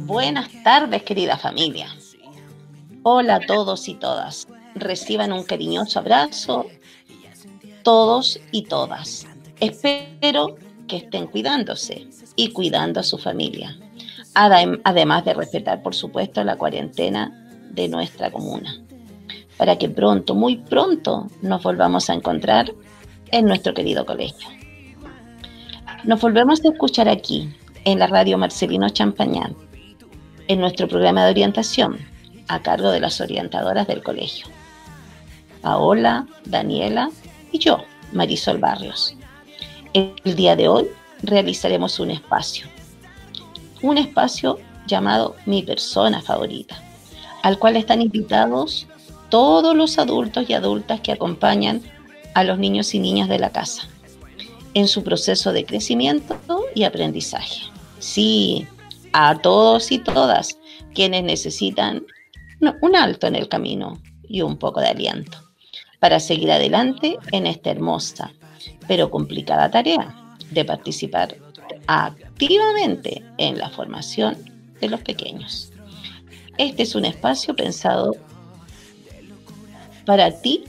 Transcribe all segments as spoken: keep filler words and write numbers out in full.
Buenas tardes, querida familia. Hola a todos y todas. Reciban un cariñoso abrazo, todos y todas. Espero que estén cuidándose y cuidando a su familia, además de respetar, por supuesto, la cuarentena de nuestra comuna, para que pronto, muy pronto, nos volvamos a encontrar en nuestro querido colegio. Nos volvemos a escuchar aquí, en la radio Marcelino Champañán, en nuestro programa de orientación, a cargo de las orientadoras del colegio, Paola, Daniela y yo, Marisol Barrios. El día de hoy realizaremos un espacio, un espacio llamado Mi Persona Favorita, al cual están invitados todos los adultos y adultas que acompañan a los niños y niñas de la casa en su proceso de crecimiento y aprendizaje. Sí, a todos y todas quienes necesitan un alto en el camino y un poco de aliento para seguir adelante en esta hermosa pero complicada tarea de participar activamente en la formación de los pequeños. Este es un espacio pensado para ti,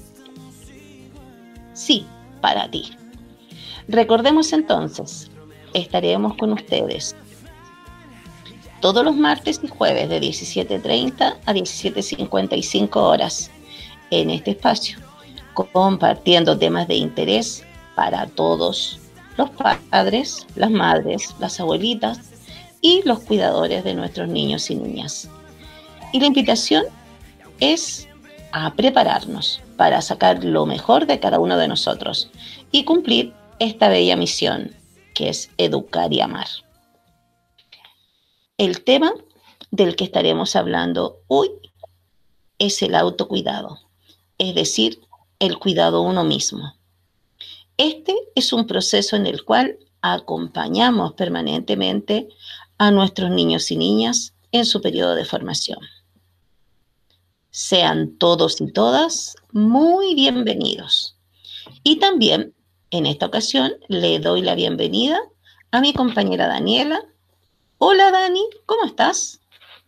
sí, para ti. Recordemos entonces, estaremos con ustedes todos los martes y jueves de diecisiete treinta a diecisiete cincuenta y cinco horas en este espacio, compartiendo temas de interés para todos los padres, las madres, las abuelitas y los cuidadores de nuestros niños y niñas. Y la invitación es a prepararnos para sacar lo mejor de cada uno de nosotros y cumplir esta bella misión que es educar y amar. El tema del que estaremos hablando hoy es el autocuidado, es decir, el cuidado a uno mismo. Este es un proceso en el cual acompañamos permanentemente a nuestros niños y niñas en su periodo de formación. Sean todos y todas muy bienvenidos. Y también, en esta ocasión, le doy la bienvenida a mi compañera Daniela. Hola Dani, ¿cómo estás?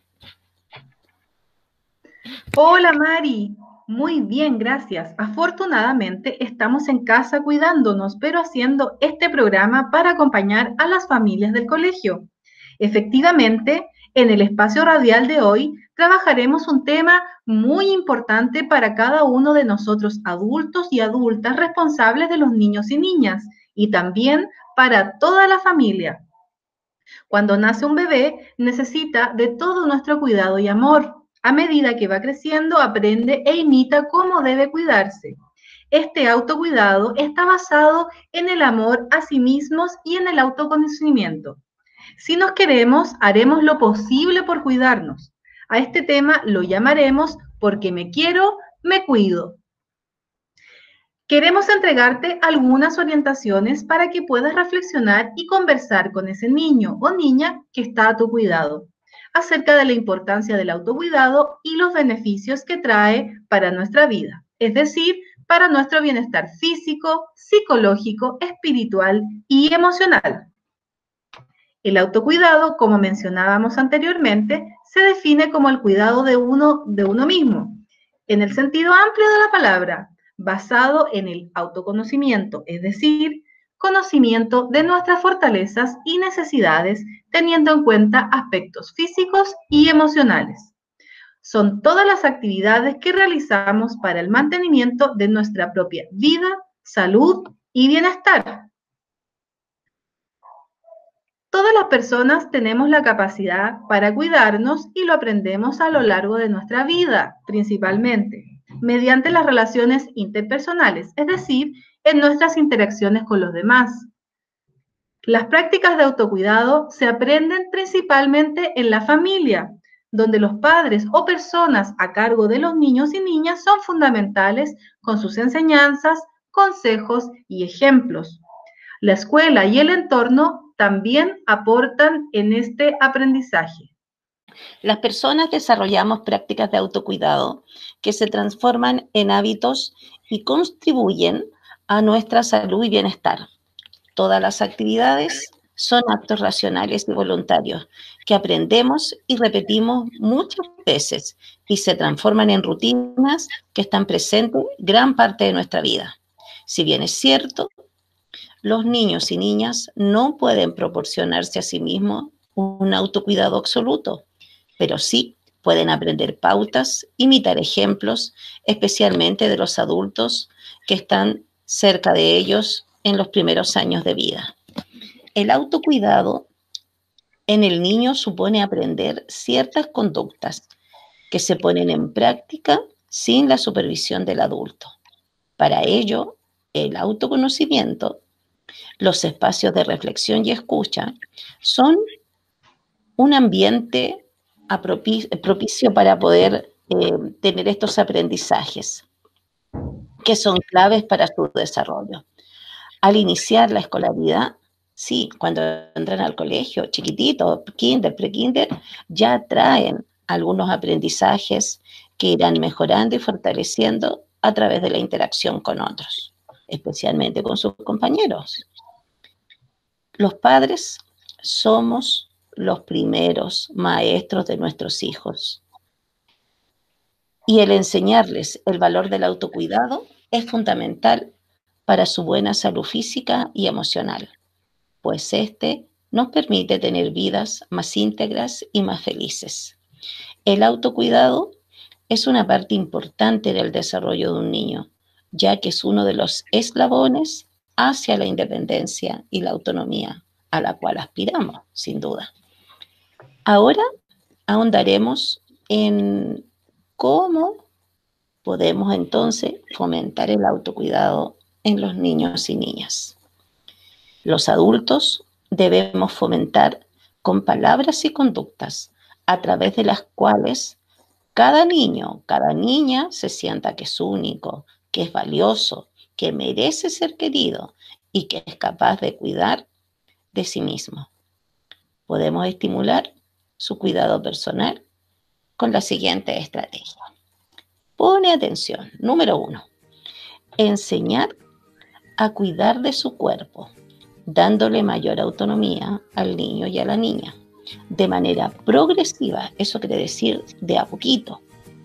Hola Mari, muy bien, gracias. Afortunadamente estamos en casa cuidándonos, pero haciendo este programa para acompañar a las familias del colegio. Efectivamente, en el espacio radial de hoy trabajaremos un tema muy importante para cada uno de nosotros adultos y adultas responsables de los niños y niñas y también para toda la familia. Cuando nace un bebé, necesita de todo nuestro cuidado y amor. A medida que va creciendo, aprende e imita cómo debe cuidarse. Este autocuidado está basado en el amor a sí mismos y en el autoconocimiento. Si nos queremos, haremos lo posible por cuidarnos. A este tema lo llamaremos porque me quiero, me cuido. Queremos entregarte algunas orientaciones para que puedas reflexionar y conversar con ese niño o niña que está a tu cuidado acerca de la importancia del autocuidado y los beneficios que trae para nuestra vida, es decir, para nuestro bienestar físico, psicológico, espiritual y emocional. El autocuidado, como mencionábamos anteriormente, se define como el cuidado de uno, de uno mismo, en el sentido amplio de la palabra, basado en el autoconocimiento, es decir, conocimiento de nuestras fortalezas y necesidades, teniendo en cuenta aspectos físicos y emocionales. Son todas las actividades que realizamos para el mantenimiento de nuestra propia vida, salud y bienestar. Todas las personas tenemos la capacidad para cuidarnos y lo aprendemos a lo largo de nuestra vida, principalmente mediante las relaciones interpersonales, es decir, en nuestras interacciones con los demás. Las prácticas de autocuidado se aprenden principalmente en la familia, donde los padres o personas a cargo de los niños y niñas son fundamentales con sus enseñanzas, consejos y ejemplos. La escuela y el entorno también aportan en este aprendizaje. Las personas desarrollamos prácticas de autocuidado que se transforman en hábitos y contribuyen a nuestra salud y bienestar. Todas las actividades Son actos racionales y voluntarios que aprendemos y repetimos muchas veces y se transforman en rutinas que están presentes gran parte de nuestra vida. Si bien es cierto, los niños y niñas no pueden proporcionarse a sí mismos un autocuidado absoluto, pero sí pueden aprender pautas, imitar ejemplos, especialmente de los adultos que están cerca de ellos en los primeros años de vida. El autocuidado en el niño supone aprender ciertas conductas que se ponen en práctica sin la supervisión del adulto. Para ello, el autoconocimiento, los espacios de reflexión y escucha son un ambiente propicio para poder eh, tener estos aprendizajes que son claves para su desarrollo. Al iniciar la escolaridad, sí, cuando entran al colegio, chiquititos, kinder, pre-kinder, ya traen algunos aprendizajes que irán mejorando y fortaleciendo a través de la interacción con otros, especialmente con sus compañeros. Los padres somos los primeros maestros de nuestros hijos. Y el enseñarles el valor del autocuidado es fundamental para su buena salud física y emocional, pues este nos permite tener vidas más íntegras y más felices. El autocuidado es una parte importante del desarrollo de un niño, ya que es uno de los eslabones hacia la independencia y la autonomía, a la cual aspiramos, sin duda. Ahora ahondaremos en cómo podemos entonces fomentar el autocuidado en los niños y niñas. Los adultos debemos fomentar con palabras y conductas a través de las cuales cada niño, cada niña se sienta que es único, que es valioso, que merece ser querido y que es capaz de cuidar de sí mismo. Podemos estimular su cuidado personal con la siguiente estrategia. Pone atención. Número uno, enseñar a cuidar de su cuerpo, dándole mayor autonomía al niño y a la niña, de manera progresiva, eso quiere decir de a poquito,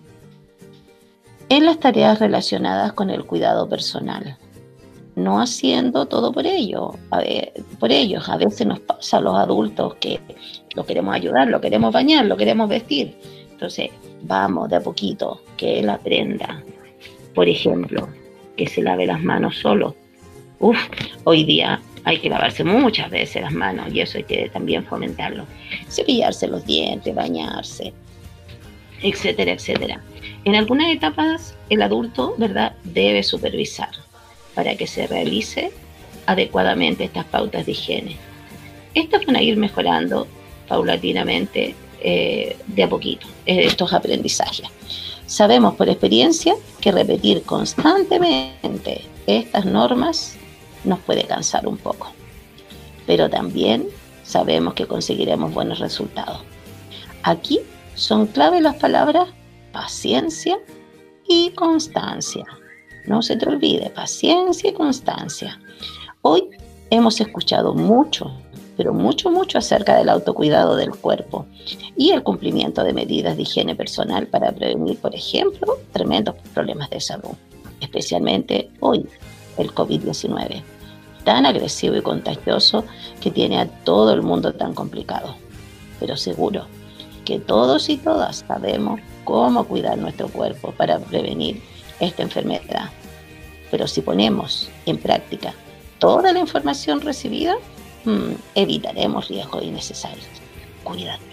en las tareas relacionadas con el cuidado personal, no haciendo todo por ello, a ver, por ellos. A veces nos pasa a los adultos que lo queremos ayudar, lo queremos bañar, lo queremos vestir. Entonces, vamos de a poquito, que él aprenda. Por ejemplo, que se lave las manos solo. Uf, hoy día hay que lavarse muchas veces las manos y eso hay que también fomentarlo. Cepillarse los dientes, bañarse, etcétera, etcétera. En algunas etapas, el adulto, ¿verdad?, debe supervisar para que se realice adecuadamente estas pautas de higiene. Estas van a ir mejorando paulatinamente eh, de a poquito eh, estos aprendizajes. Sabemos por experiencia que repetir constantemente estas normas nos puede cansar un poco, pero también sabemos que conseguiremos buenos resultados. Aquí son clave las palabras paciencia y constancia. No se te olvide, paciencia y constancia. Hoy hemos escuchado mucho, pero mucho, mucho acerca del autocuidado del cuerpo y el cumplimiento de medidas de higiene personal para prevenir, por ejemplo, tremendos problemas de salud, especialmente hoy, el COVID diecinueve, tan agresivo y contagioso que tiene a todo el mundo tan complicado. Pero seguro que todos y todas sabemos cómo cuidar nuestro cuerpo para prevenir esta enfermedad. Pero si ponemos en práctica toda la información recibida, mmm, evitaremos riesgos innecesarios. Cuídate.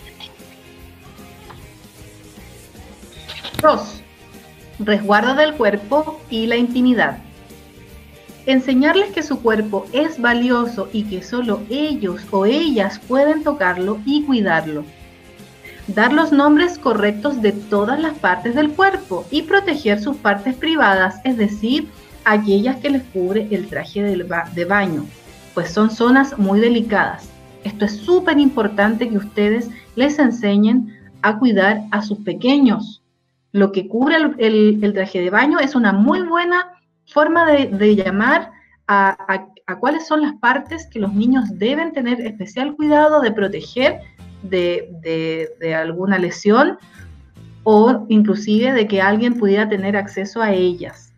Dos. Resguardo del cuerpo y la intimidad. Enseñarles que su cuerpo es valioso y que solo ellos o ellas pueden tocarlo y cuidarlo. Dar los nombres correctos de todas las partes del cuerpo y proteger sus partes privadas, es decir, aquellas que les cubre el traje de baño, pues son zonas muy delicadas. Esto es súper importante que ustedes les enseñen a cuidar a sus pequeños. Lo que cubre el, el, el traje de baño es una muy buena forma de, de llamar a, a, a cuáles son las partes que los niños deben tener especial cuidado de proteger de, de, de alguna lesión o inclusive de que alguien pudiera tener acceso a ellas.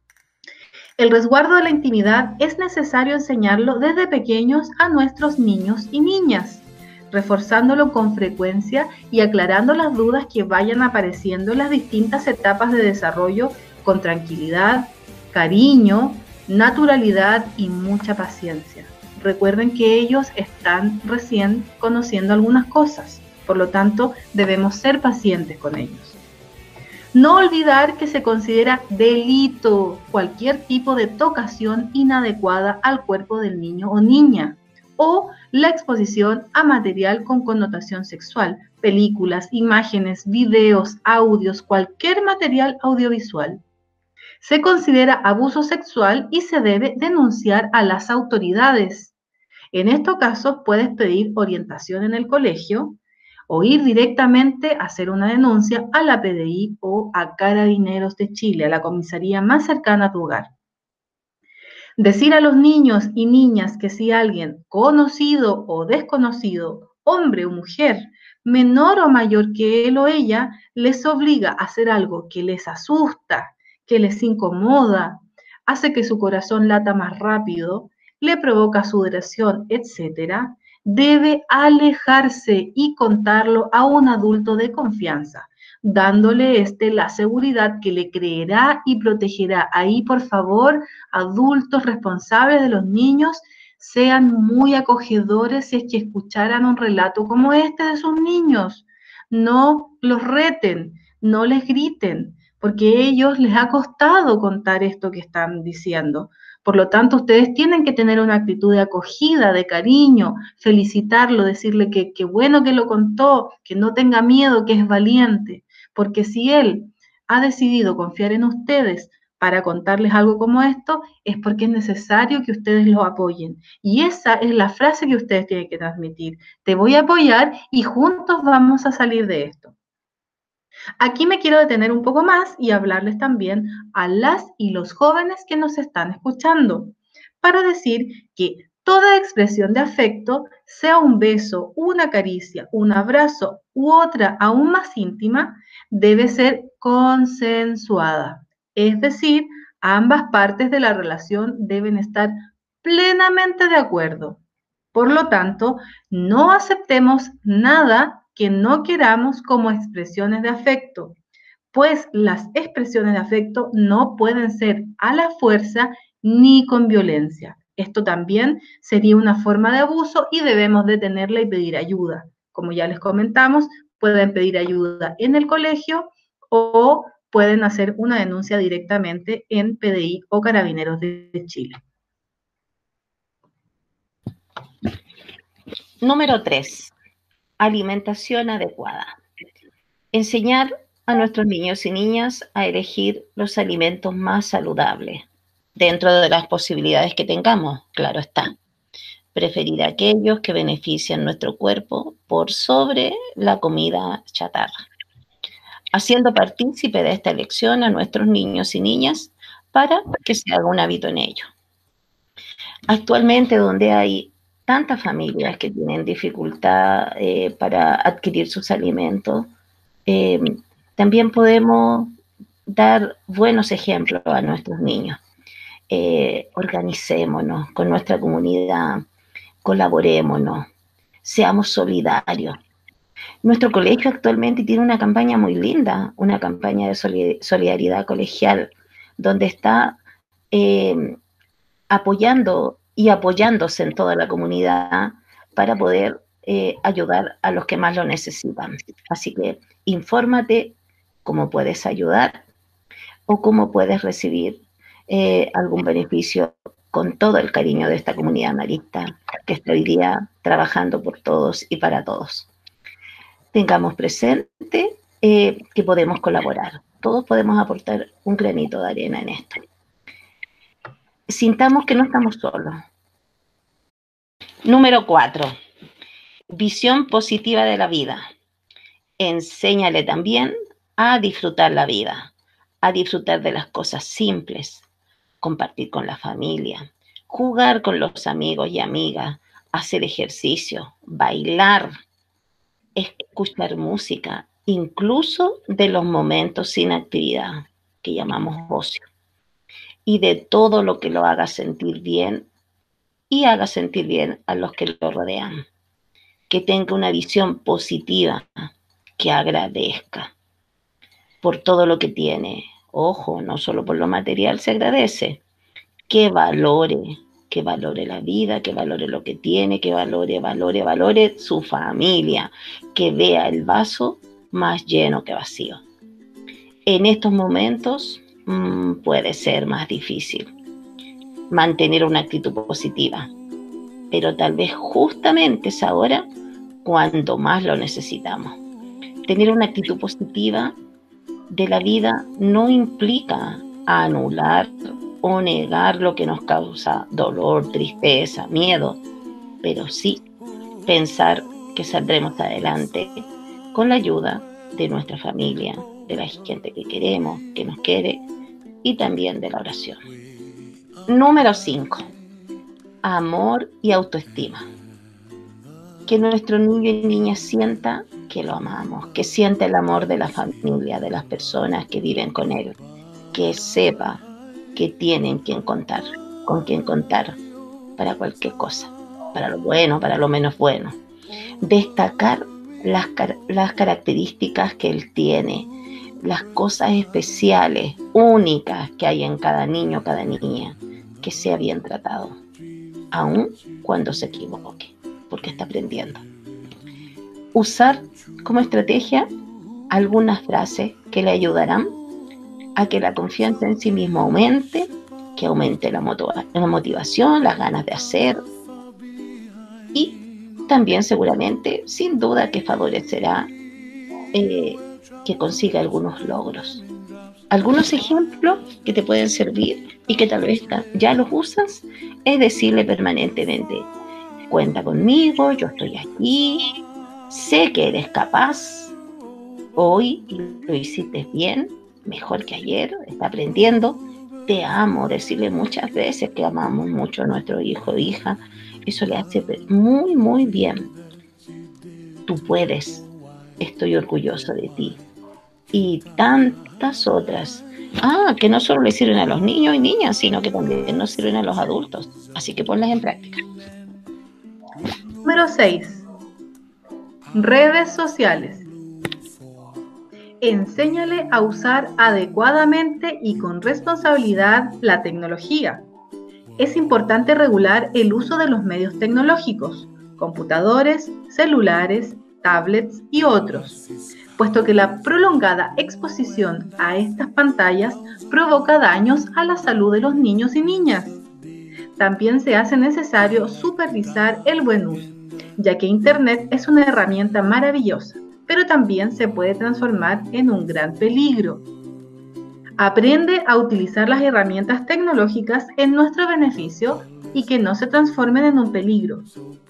El resguardo de la intimidad es necesario enseñarlo desde pequeños a nuestros niños y niñas, reforzándolo con frecuencia y aclarando las dudas que vayan apareciendo en las distintas etapas de desarrollo con tranquilidad, cariño, naturalidad y mucha paciencia. Recuerden que ellos están recién conociendo algunas cosas, por lo tanto debemos ser pacientes con ellos. No olvidar que se considera delito cualquier tipo de tocación inadecuada al cuerpo del niño o niña, o la exposición a material con connotación sexual, películas, imágenes, videos, audios, cualquier material audiovisual. Se considera abuso sexual y se debe denunciar a las autoridades. En estos casos puedes pedir orientación en el colegio o ir directamente a hacer una denuncia a la P D I o a Carabineros de Chile, a la comisaría más cercana a tu hogar. Decir a los niños y niñas que si alguien conocido o desconocido, hombre o mujer, menor o mayor que él o ella, les obliga a hacer algo que les asusta, que les incomoda, hace que su corazón lata más rápido, le provoca sudoración, etcétera, debe alejarse y contarlo a un adulto de confianza, dándole este la seguridad que le creerá y protegerá. Ahí, por favor, adultos responsables de los niños, sean muy acogedores si es que escucharan un relato como este de sus niños. No los reten, no les griten, porque a ellos les ha costado contar esto que están diciendo. Por lo tanto, ustedes tienen que tener una actitud de acogida, de cariño, felicitarlo, decirle que qué bueno que lo contó, que no tenga miedo, que es valiente. Porque si él ha decidido confiar en ustedes para contarles algo como esto, es porque es necesario que ustedes lo apoyen. Y esa es la frase que ustedes tienen que transmitir. Te voy a apoyar y juntos vamos a salir de esto. Aquí me quiero detener un poco más y hablarles también a las y los jóvenes que nos están escuchando, para decir que toda expresión de afecto, sea un beso, una caricia, un abrazo u otra aún más íntima, debe ser consensuada. Es decir, ambas partes de la relación deben estar plenamente de acuerdo. Por lo tanto, no aceptemos nada que no queramos como expresiones de afecto, pues las expresiones de afecto no pueden ser a la fuerza ni con violencia. Esto también sería una forma de abuso y debemos detenerla y pedir ayuda. Como ya les comentamos, pueden pedir ayuda en el colegio o pueden hacer una denuncia directamente en P D I o Carabineros de Chile. Número tres. Alimentación adecuada. Enseñar a nuestros niños y niñas a elegir los alimentos más saludables, dentro de las posibilidades que tengamos, claro está. Preferir aquellos que benefician nuestro cuerpo por sobre la comida chatarra, haciendo partícipe de esta elección a nuestros niños y niñas para que se haga un hábito en ello. Actualmente, donde hay tantas familias que tienen dificultad eh, para adquirir sus alimentos, eh, también podemos dar buenos ejemplos a nuestros niños. Eh, organicémonos con nuestra comunidad, colaborémonos, seamos solidarios. Nuestro colegio actualmente tiene una campaña muy linda, una campaña de solidaridad colegial, donde está eh, apoyando y apoyándose en toda la comunidad para poder eh, ayudar a los que más lo necesitan. Así que infórmate cómo puedes ayudar o cómo puedes recibir eh, algún beneficio con todo el cariño de esta comunidad marista que está hoy día trabajando por todos y para todos. Tengamos presente eh, que podemos colaborar. Todos podemos aportar un granito de arena en esto. Sintamos que no estamos solos. Número cuatro. Visión positiva de la vida. Enséñale también a disfrutar la vida, a disfrutar de las cosas simples, compartir con la familia, jugar con los amigos y amigas, hacer ejercicio, bailar, escuchar música, incluso de los momentos sin actividad, que llamamos ocio, y de todo lo que lo haga sentir bien y haga sentir bien a los que lo rodean. Que tenga una visión positiva, que agradezca por todo lo que tiene. Ojo, no solo por lo material se agradece, que valore, que valore la vida, que valore lo que tiene, que valore, valore, valore su familia, que vea el vaso más lleno que vacío. En estos momentos mmm, puede ser más difícil mantener una actitud positiva, pero tal vez justamente es ahora cuando más lo necesitamos. Tener una actitud positiva de la vida no implica anular o negar lo que nos causa dolor, tristeza, miedo, pero sí pensar que saldremos adelante con la ayuda de nuestra familia, de la gente que queremos, que nos quiere, y también de la oración. Número cinco. Amor y autoestima. Que nuestro niño y niña sienta que lo amamos, que sienta el amor de la familia, de las personas que viven con él, que sepa que tienen quien contar, con quien contar para cualquier cosa, para lo bueno, para lo menos bueno. Destacar las, las características que él tiene, las cosas especiales, únicas que hay en cada niño, cada niña, que sea bien tratado, aun cuando se equivoque, porque está aprendiendo. Usar como estrategia algunas frases que le ayudarán a que la confianza en sí mismo aumente, que aumente la, motiva- la motivación, las ganas de hacer, y también seguramente, sin duda, que favorecerá eh, que consiga algunos logros. Algunos ejemplos que te pueden servir y que tal vez ya los usas es decirle permanentemente: cuenta conmigo, yo estoy aquí, sé que eres capaz, hoy lo hiciste bien, mejor que ayer, está aprendiendo, te amo. Decirle muchas veces que amamos mucho a nuestro hijo o hija, eso le hace muy, muy bien. Tú puedes, estoy orgulloso de ti. Y tantas otras. Ah, que no solo le sirven a los niños y niñas, sino que también nos sirven a los adultos. Así que ponlas en práctica. Número seis. Redes sociales. Enséñale a usar adecuadamente y con responsabilidad la tecnología. Es importante regular el uso de los medios tecnológicos, computadores, celulares, tablets y otros, puesto que la prolongada exposición a estas pantallas provoca daños a la salud de los niños y niñas. También se hace necesario supervisar el buen uso, ya que Internet es una herramienta maravillosa, pero también se puede transformar en un gran peligro. Aprende a utilizar las herramientas tecnológicas en nuestro beneficio y que no se transformen en un peligro.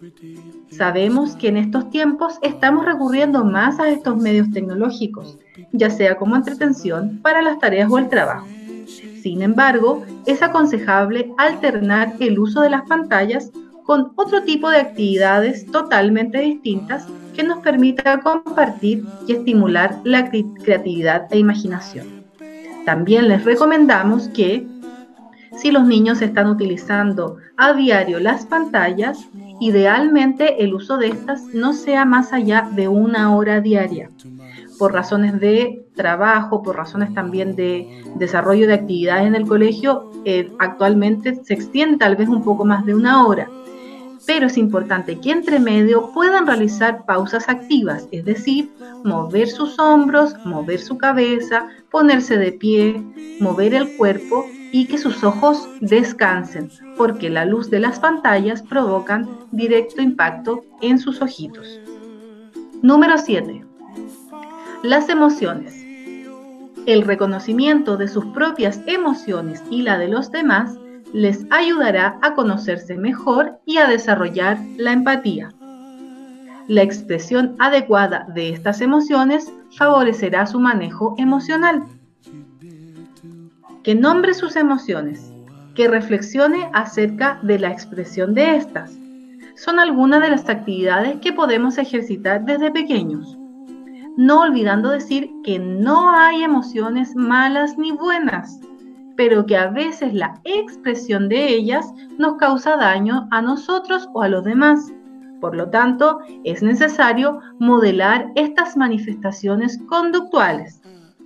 Sabemos que en estos tiempos estamos recurriendo más a estos medios tecnológicos, ya sea como entretención para las tareas o el trabajo. Sin embargo, es aconsejable alternar el uso de las pantallas con otro tipo de actividades totalmente distintas que nos permita compartir y estimular la creatividad e imaginación. También les recomendamos que, si los niños están utilizando a diario las pantallas, idealmente el uso de estas no sea más allá de una hora diaria. Por razones de trabajo, por razones también de desarrollo de actividades en el colegio, eh, actualmente se extiende tal vez un poco más de una hora. Pero es importante que entre medio puedan realizar pausas activas, es decir, mover sus hombros, mover su cabeza, ponerse de pie, mover el cuerpo y que sus ojos descansen, porque la luz de las pantallas provocan directo impacto en sus ojitos. Número siete. Las emociones. El reconocimiento de sus propias emociones y la de los demás les ayudará a conocerse mejor y a desarrollar la empatía. La expresión adecuada de estas emociones favorecerá su manejo emocional. Que nombre sus emociones, que reflexione acerca de la expresión de estas. Son algunas de las actividades que podemos ejercitar desde pequeños, no olvidando decir que no hay emociones malas ni buenas, pero que a veces la expresión de ellas nos causa daño a nosotros o a los demás. Por lo tanto, es necesario modelar estas manifestaciones conductuales.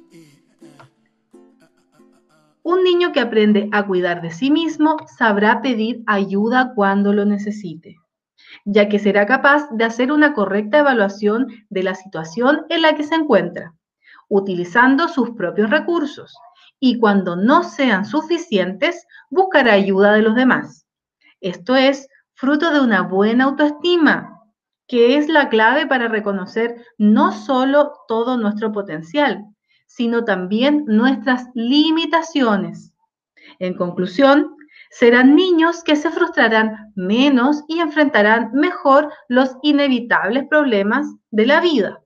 Un niño que aprende a cuidar de sí mismo sabrá pedir ayuda cuando lo necesite, ya que será capaz de hacer una correcta evaluación de la situación en la que se encuentra, utilizando sus propios recursos, y cuando no sean suficientes, buscará ayuda de los demás. Esto es fruto de una buena autoestima, que es la clave para reconocer no solo todo nuestro potencial, sino también nuestras limitaciones. En conclusión, serán niños que se frustrarán menos y enfrentarán mejor los inevitables problemas de la vida.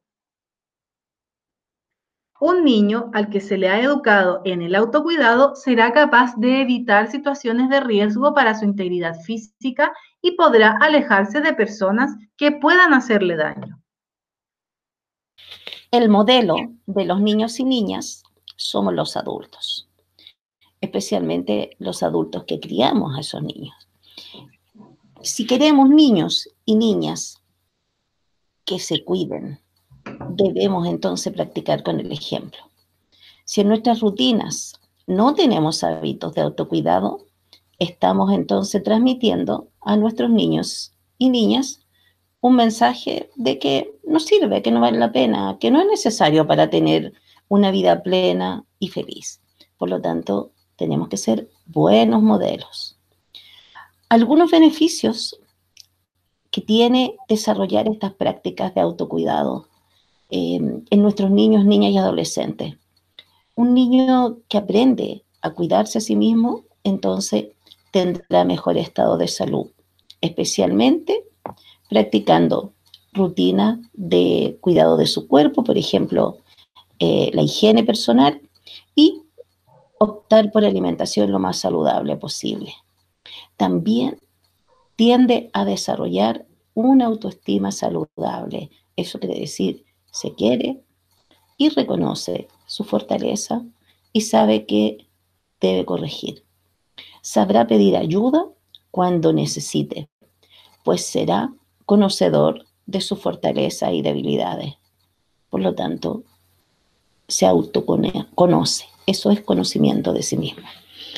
Un niño al que se le ha educado en el autocuidado será capaz de evitar situaciones de riesgo para su integridad física y podrá alejarse de personas que puedan hacerle daño. El modelo de los niños y niñas somos los adultos, especialmente los adultos que criamos a esos niños. Si queremos niños y niñas que se cuiden, debemos entonces practicar con el ejemplo. Si en nuestras rutinas no tenemos hábitos de autocuidado, estamos entonces transmitiendo a nuestros niños y niñas un mensaje de que no sirve, que no vale la pena, que no es necesario para tener una vida plena y feliz. Por lo tanto, tenemos que ser buenos modelos. Algunos beneficios que tiene desarrollar estas prácticas de autocuidado eh, en nuestros niños, niñas y adolescentes. Un niño que aprende a cuidarse a sí mismo, entonces tendrá mejor estado de salud, especialmente practicando rutinas de cuidado de su cuerpo, por ejemplo, eh, la higiene personal, y optar por alimentación lo más saludable posible. También tiende a desarrollar una autoestima saludable. Eso quiere decir, se quiere y reconoce su fortaleza y sabe que debe corregir. Sabrá pedir ayuda cuando necesite, pues será conocedor de su fortaleza y debilidades. Por lo tanto, se autoconoce. Eso es conocimiento de sí mismo.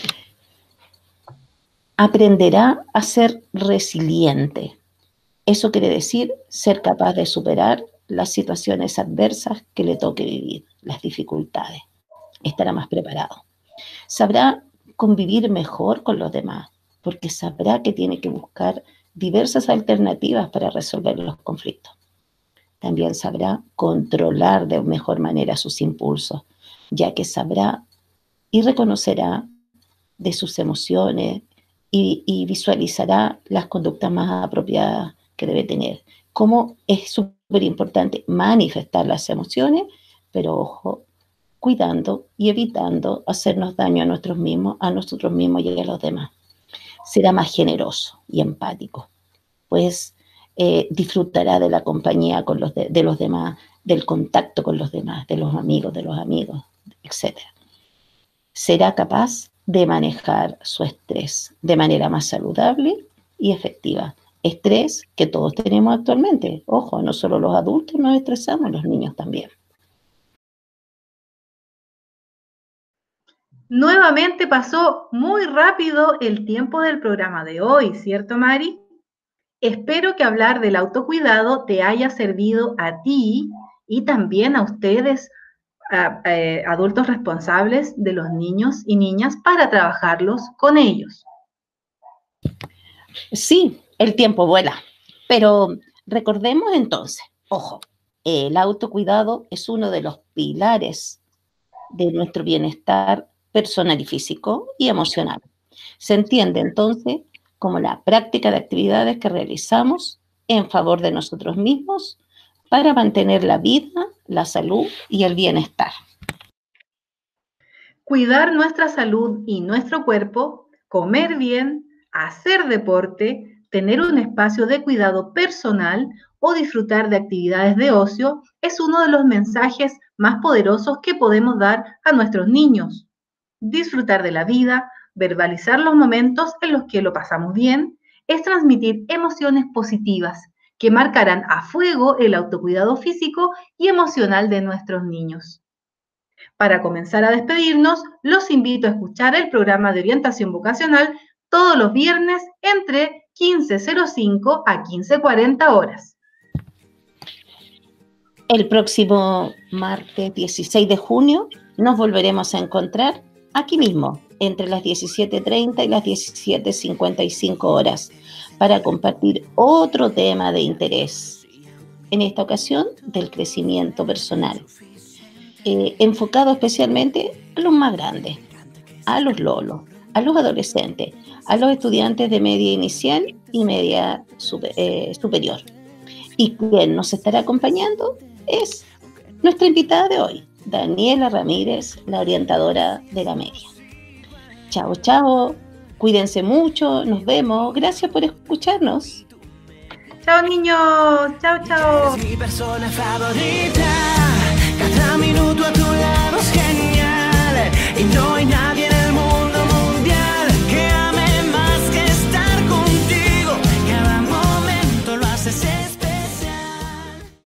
Aprenderá a ser resiliente. Eso quiere decir ser capaz de superar las situaciones adversas que le toque vivir, las dificultades. Estará más preparado. Sabrá convivir mejor con los demás, porque sabrá que tiene que buscar diversas alternativas para resolver los conflictos. También sabrá controlar de mejor manera sus impulsos, ya que sabrá y reconocerá de sus emociones y, y visualizará las conductas más apropiadas que debe tener. Como es súper importante manifestar las emociones, pero ojo, cuidando y evitando hacernos daño a nosotros mismos, a nosotros mismos y a los demás. Será más generoso y empático, pues eh, disfrutará de la compañía con los de, de los demás, del contacto con los demás, de los amigos, de los amigos, etcétera. Será capaz de manejar su estrés de manera más saludable y efectiva. Estrés que todos tenemos actualmente. Ojo, no solo los adultos nos estresamos, los niños también. Nuevamente pasó muy rápido el tiempo del programa de hoy, ¿cierto, Mari? Espero que hablar del autocuidado te haya servido a ti y también a ustedes, a, a, adultos responsables de los niños y niñas, para trabajarlos con ellos. Sí, el tiempo vuela, pero recordemos entonces, ojo, el autocuidado es uno de los pilares de nuestro bienestar personal y físico y emocional. Se entiende entonces como la práctica de actividades que realizamos en favor de nosotros mismos para mantener la vida, la salud y el bienestar. Cuidar nuestra salud y nuestro cuerpo comer bien, hacer deporte, tener un espacio de cuidado personal o disfrutar de actividades de ocio es uno de los mensajes más poderosos que podemos dar a nuestros niños. Disfrutar de la vida, verbalizar los momentos en los que lo pasamos bien, es transmitir emociones positivas que marcarán a fuego el autocuidado físico y emocional de nuestros niños. Para comenzar a despedirnos, los invito a escuchar el programa de orientación vocacional todos los viernes entre quince cero cinco a quince cuarenta horas. El próximo martes dieciséis de junio nos volveremos a encontrar aquí mismo, entre las diecisiete treinta y las diecisiete cincuenta y cinco horas, para compartir otro tema de interés, en esta ocasión del crecimiento personal, eh, enfocado especialmente a los más grandes, a los lolos, a los adolescentes, a los estudiantes de media inicial y media super, eh, superior. Y quien nos estará acompañando es nuestra invitada de hoy, Daniela Ramírez, la orientadora de la media. Chao, chao, cuídense mucho, nos vemos, gracias por escucharnos. Chao niños, chao, chao. Eres mi persona favorita, cada minuto a tu lado.